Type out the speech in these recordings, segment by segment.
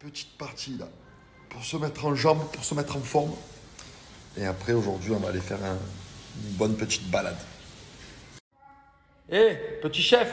Petite partie là, pour se mettre en jambes, pour se mettre en forme. Et après, aujourd'hui, on va aller faire une bonne petite balade. Hé, petit chef!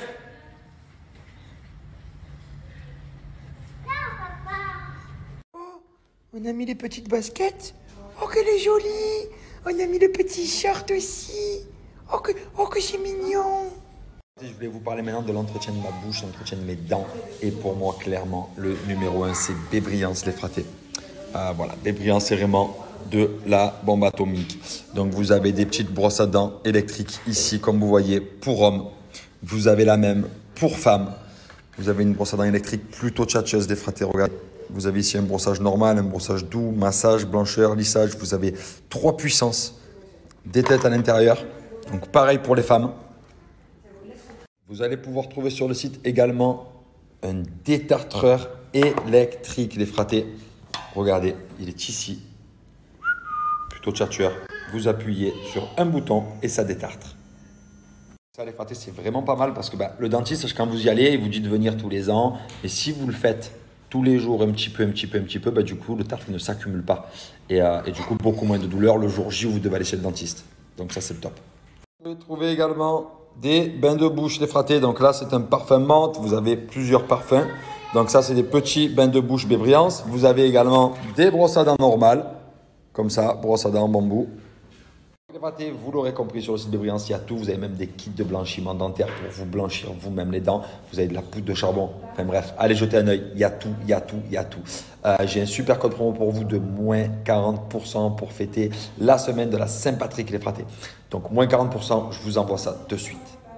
Oh, on a mis les petites baskets. Oh, qu'elle est jolie! On a mis le petit short aussi. Oh, que c'est mignon! Je voulais vous parler maintenant de l'entretien de ma bouche, l'entretien de mes dents. Et pour moi, clairement, le numéro 1, c'est Bébriance les fratés. Voilà, Bébriance, c'est vraiment de la bombe atomique. Donc, vous avez des petites brosses à dents électriques ici, comme vous voyez, pour hommes. Vous avez la même pour femmes. Vous avez une brosse à dents électrique plutôt tchatcheuse des fratés. Regardez, vous avez ici un brossage normal, un brossage doux, massage, blancheur, lissage. Vous avez 3 puissances des têtes à l'intérieur. Donc, pareil pour les femmes. Vous allez pouvoir trouver sur le site également un détartreur électrique, les fratés. Regardez, il est ici, plutôt tchatcheur. Vous appuyez sur un bouton et ça détartre. Ça, les fratés, c'est vraiment pas mal parce que le dentiste, quand vous y allez, il vous dit de venir tous les ans. Et si vous le faites tous les jours, un petit peu, du coup, le tartre ne s'accumule pas. Et du coup, beaucoup moins de douleur le jour J où vous devez aller chez le dentiste. Donc ça, c'est le top. Vous pouvez trouver également des bains de bouche, les fratés. Donc là, c'est un parfum menthe. Vous avez plusieurs parfums. Donc ça, c'est des petits bains de bouche Bébriance. Vous avez également des brosses à dents normales. Comme ça, brosses à dents en bambou. Les fratés, vous l'aurez compris, sur le site Bébriance, il y a tout. Vous avez même des kits de blanchiment dentaire pour vous blanchir vous-même les dents. Vous avez de la poudre de charbon. Enfin bref, allez jeter un œil. Il y a tout, il y a tout, il y a tout. J'ai un super code promo pour vous de moins 40% pour fêter la semaine de la Saint-Patrick, les fratés. Donc moins 40%, je vous envoie ça de suite.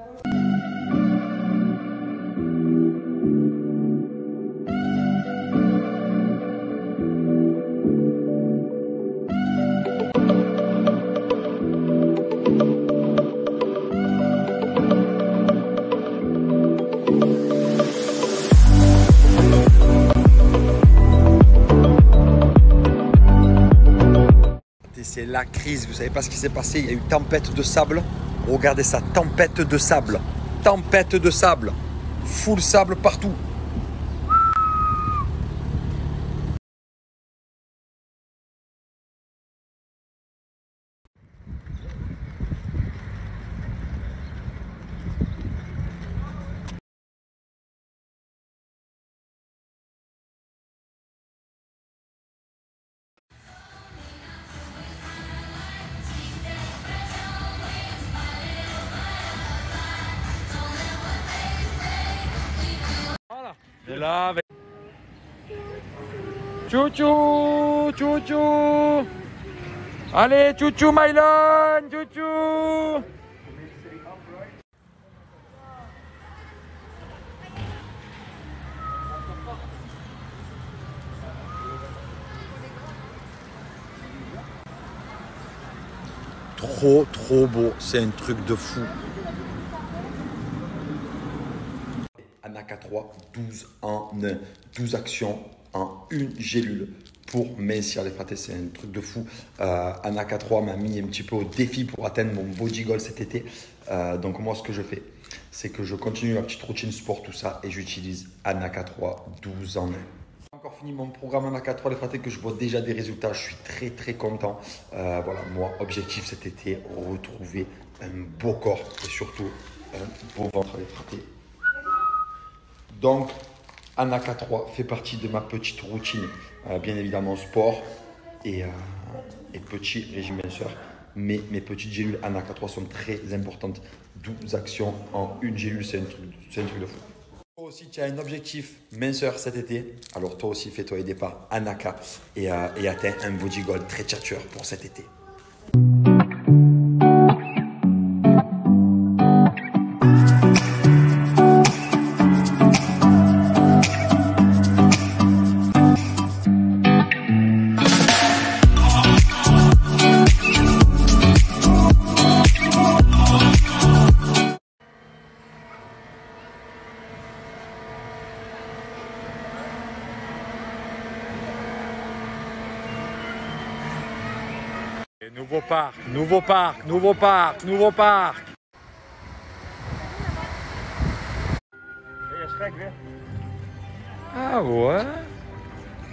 C'est la crise, vous savez pas ce qui s'est passé, il y a eu tempête de sable. Regardez ça, tempête de sable. Tempête de sable. Full sable partout. Et là avec Chouchou, chouchou. Allez, chouchou Mylon, chouchou. Trop beau, c'est un truc de fou. Anaka 3, 12 en 1, 12 actions en une gélule pour mincir les fratés, c'est un truc de fou. Anaka 3 m'a mis un petit peu au défi pour atteindre mon body goal cet été. Donc moi, ce que je fais, c'est que je continue ma petite routine sport, tout ça, et j'utilise Anaka 3, 12 en 1. J'ai encore fini mon programme Anaka 3, les fratés, que je vois déjà des résultats. Je suis très content. Voilà, moi, objectif cet été, retrouver un beau corps et surtout un beau ventre, les fratés. Donc, Anaka 3 fait partie de ma petite routine. Bien évidemment, sport et petit régime minceur. Mais mes petites gélules Anaka 3 sont très importantes. 12 actions en une gélule, c'est un truc de fou. Toi aussi, tu as un objectif minceur cet été. Alors toi aussi, fais-toi aider par Anaka et atteins un body goal très tchatcheur pour cet été. Et nouveau parc, nouveau parc, nouveau parc, nouveau parc. Ah ouais.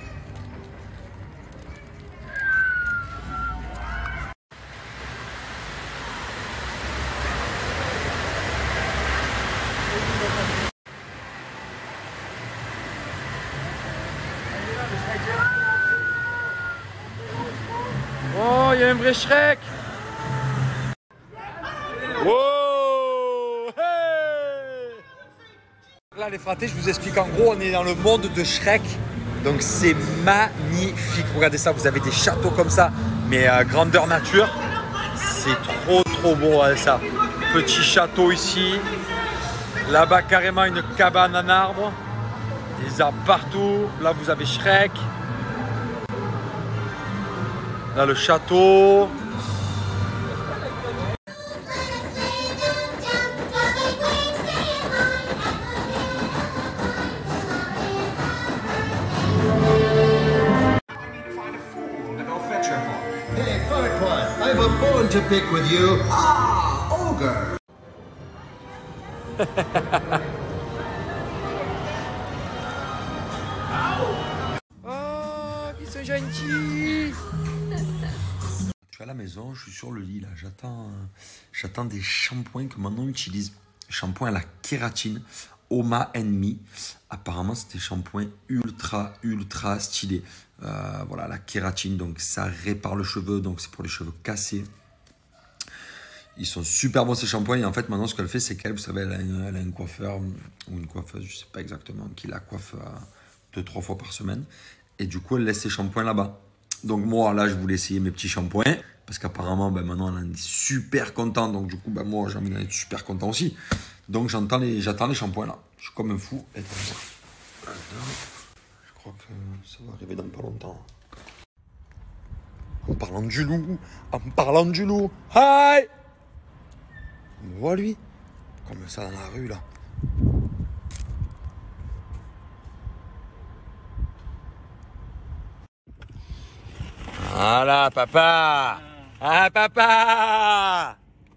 vrai Shrek. Wow, hey. Là, les fratés, je vous explique en gros, on est dans le monde de Shrek. Donc c'est magnifique. Regardez ça, vous avez des châteaux comme ça, mais grandeur nature. C'est trop beau, hein, ça. Petit château ici. Là-bas, carrément une cabane en arbre. Des arbres partout. Là, vous avez Shrek. Là, le château. Hey, Farquaad, I've a bone to pick with you. Ah, ogre. Oh, ils sont gentils. Je suis à la maison, je suis sur le lit là, j'attends des shampoings que Manon utilise. Shampoing à la kératine, Oma Enemy. Apparemment, c'est des shampoings ultra stylés. Voilà, la kératine, donc ça répare le cheveu, donc c'est pour les cheveux cassés. Ils sont super bons ces shampoings. Et en fait, maintenant, ce qu'elle fait, c'est qu'elle, vous savez, elle a un coiffeur ou une coiffeuse, je ne sais pas exactement, qui la coiffe 2-3 fois par semaine. Et du coup, elle laisse ses shampoings là-bas. Donc moi, là, je voulais essayer mes petits shampoings. Parce qu'apparemment, ben, maintenant, elle en est super contente. Donc du coup, ben, moi, j'ai envie d'être super content aussi. Donc j'attends les shampoings là. Je suis comme un fou. Et comme ça. Je crois que ça va arriver dans pas longtemps. En parlant du loup. Hi! On voit lui? Comme ça dans la rue là. Voilà, papa! Ah, papa!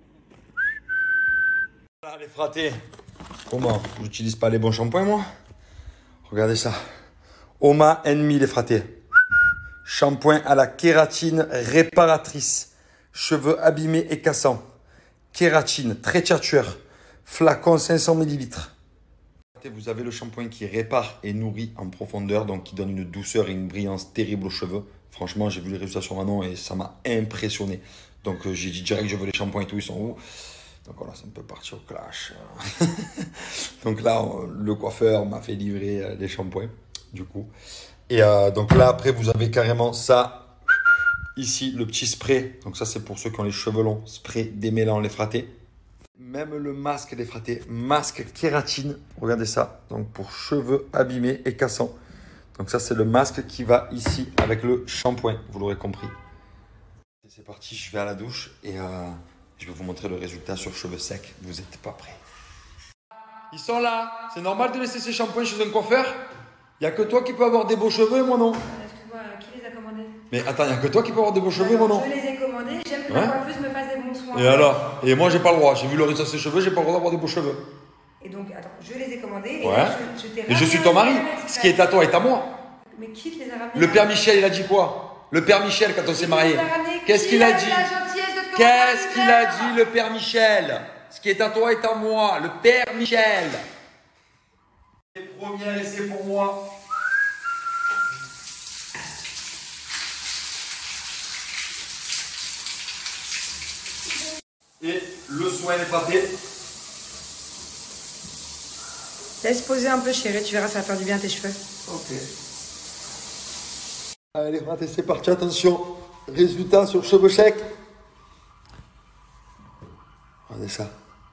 Voilà, les fratés. Comment? J'utilise pas les bons shampoings, moi? Regardez ça. Oma Enemy, les fratés. Shampoing à la kératine réparatrice. Cheveux abîmés et cassants. Kératine, très tueur. Flacon 500 ml. Vous avez le shampoing qui répare et nourrit en profondeur, donc qui donne une douceur et une brillance terrible aux cheveux. Franchement, j'ai vu les résultats sur Manon et ça m'a impressionné. Donc j'ai dit direct, je veux les shampoings et tout, ils sont où? Donc voilà, c'est un peu parti au clash. Donc là, le coiffeur m'a fait livrer les shampoings, du coup. Et donc là, après, vous avez carrément ça. Ici, le petit spray. Donc ça, c'est pour ceux qui ont les cheveux longs. Spray démêlant les fratés. Même le masque des fratés. Masque kératine. Regardez ça. Donc pour cheveux abîmés et cassants. Donc ça, c'est le masque qui va ici avec le shampoing. Vous l'aurez compris. C'est parti, je vais à la douche et je vais vous montrer le résultat sur cheveux secs. Vous n'êtes pas prêts. Ils sont là. C'est normal de laisser ces shampoings chez un coiffeur? Il n'y a que toi qui peux avoir des beaux cheveux et moi non. Excuse-moi, qui les a commandés? Mais attends, il n'y a que toi qui peux avoir des beaux cheveux et moi non. Je les ai commandés, j'aime que la coiffeuse me fasse des bons soins. Et alors? Et moi, j'ai pas le droit. J'ai vu le résultat de ses cheveux, j'ai pas le droit d'avoir des beaux cheveux. Et donc, attends, je les ai commandés et Ouais. là, je t'ai Et je suis ton mari. Ce qui est à toi est à moi. Mais qui te les a ramenés? Le père Michel, il a dit quoi? Le père Michel, quand on s'est mariés. Qu'est-ce qu'il a dit? Qu'est-ce qu'il a dit, le père Michel? Ce qui est à toi est à moi. Le père Michel. Les premiers à laisser pour moi. Et le soin est pâté. Laisse poser un peu, chérie, tu verras, ça va faire du bien à tes cheveux. Ok. Allez, raté, c'est parti, attention. Résultat sur cheveux secs. Regardez ça.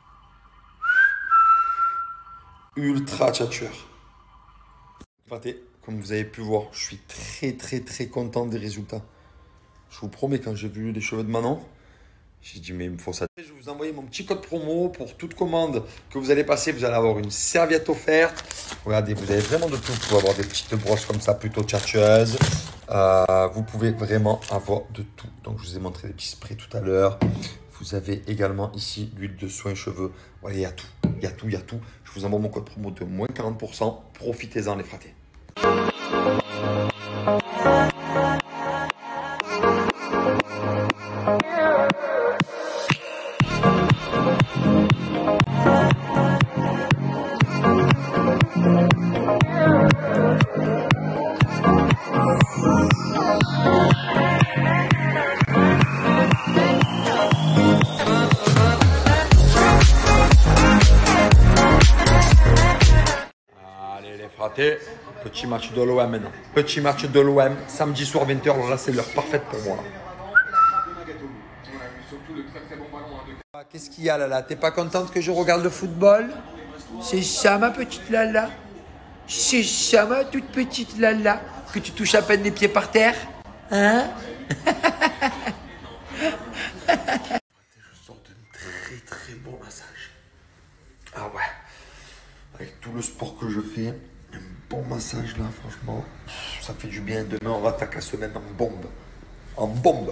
Ultra tchatcheur. Raté, comme vous avez pu voir, je suis très content des résultats. Je vous promets, quand j'ai vu les cheveux de Manon, j'ai dit, mais il me faut ça. Je vais vous envoyer mon petit code promo pour toute commande que vous allez passer. Vous allez avoir une serviette offerte. Regardez, vous avez vraiment de tout. Vous pouvez avoir des petites brosses comme ça, plutôt tchatcheuses. Vous pouvez vraiment avoir de tout. Donc, je vous ai montré des petits sprays tout à l'heure. Vous avez également ici l'huile de soin cheveux. Voilà, il y a tout. Il y a tout. Je vous envoie mon code promo de moins 40%. Profitez-en, les fratés. fratés. Petit match de l'OM maintenant. Petit match de l'OM, samedi soir 20h. Là, c'est l'heure parfaite pour moi. Qu'est-ce qu'il y a là? T'es pas contente que je regarde le football? C'est ça ma petite Lala? C'est ça ma toute petite Lala? Que tu touches à peine les pieds par terre? Hein? Je sors d'un très bon massage. Ah ouais. Avec tout le sport que je fais, un bon massage là, franchement, ça fait du bien. Demain, on va attaquer la semaine en bombe. En bombe.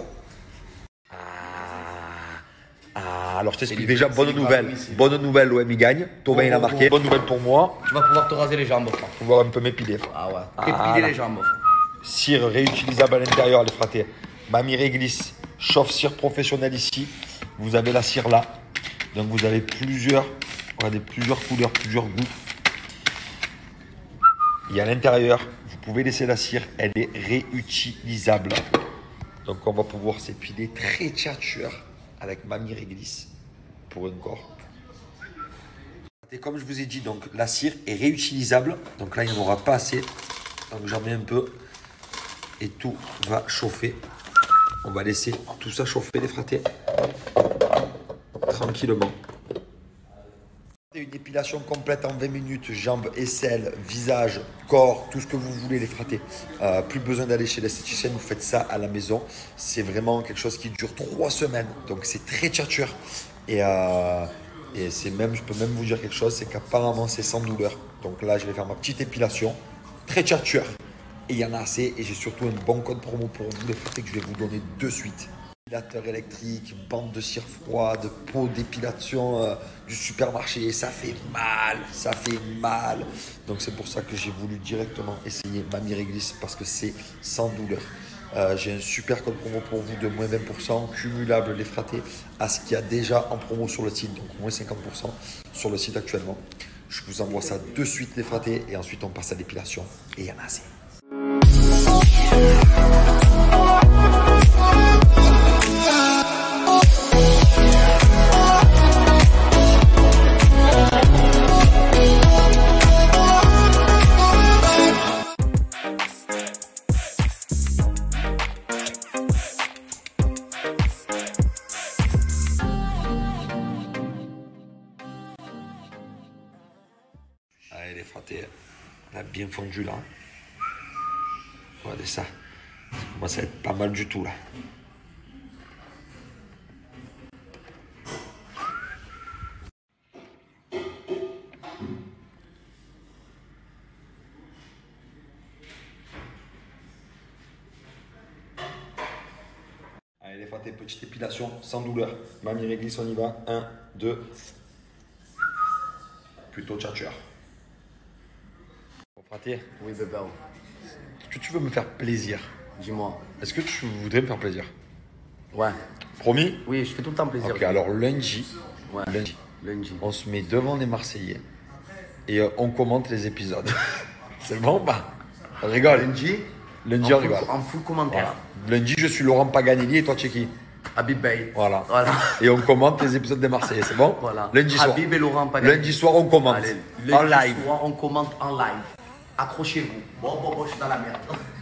Alors je t'explique déjà, bonne nouvelle. Bonne nouvelle, l'OM il gagne. Thauvin il a marqué. Bonne nouvelle pour moi. Tu vas pouvoir te raser les jambes, frère. On va un peu m'épiler. Ah ouais. Épiler les jambes, frère. Cire réutilisable à l'intérieur, les fratés. Mamie Réglisse, chauffe-cire professionnelle ici. Vous avez la cire là. Donc vous avez plusieurs couleurs, plusieurs goûts. Et à l'intérieur, vous pouvez laisser la cire, elle est réutilisable. Donc on va pouvoir s'épiler très tchatcheur avec Mamie Réglisse pour une corde. Et comme je vous ai dit, donc la cire est réutilisable. Donc là, il n'y en aura pas assez. Donc j'en mets un peu et tout va chauffer. On va laisser tout ça chauffer, les fratés, tranquillement. Une épilation complète en 20 minutes, jambes, aisselles, visage, corps, tout ce que vous voulez, les fratés. Plus besoin d'aller chez l'esthéticienne, vous faites ça à la maison. C'est vraiment quelque chose qui dure 3 semaines, donc c'est très tchatcheur. Et c'est même, je peux même vous dire quelque chose, c'est qu'apparemment c'est sans douleur. Donc là, je vais faire ma petite épilation, très tchatcheur. Et il y en a assez, et j'ai surtout un bon code promo pour vous, les fratés, que je vais vous donner de suite. Épilateur électrique, bande de cire froide, pot d'épilation du supermarché, ça fait mal. Donc c'est pour ça que j'ai voulu directement essayer Mamie Réglisse parce que c'est sans douleur. J'ai un super code promo pour vous de moins 20%, cumulable les fratés à ce qu'il y a déjà en promo sur le site, donc moins 50% sur le site actuellement. Je vous envoie ça de suite les fratés et ensuite on passe à l'épilation et il y en a assez. Allez les fratés, on a bien fondu là. Regardez ça. Ça commence à être pas mal du tout là. Allez les fratés, petite épilation sans douleur. Mamie Réglisse, on y va. 1, 2. Plutôt tchatcheur. Bon fraté. Oui, bébé. Est-ce que tu veux me faire plaisir? Dis-moi. Est-ce que tu voudrais me faire plaisir? Ouais. Promis? Oui, je fais tout le temps plaisir. Ok, alors lundi, Ouais. lundi, on se met devant les Marseillais et on commente les épisodes. C'est bon ou pas? On rigole. Lundi, on rigole. En full commentaire. Voilà. Lundi, je suis Laurent Paganelli et toi, tu es qui? Habib Bey. Voilà. Voilà. Et on commente les épisodes des Marseillais, c'est bon? Voilà. Lundi soir. Habib et Laurent Paganelli. Lundi soir, on commente. Allez, en lundi live. soir, on commente en live. Accrochez-vous. Bon, je suis dans la merde.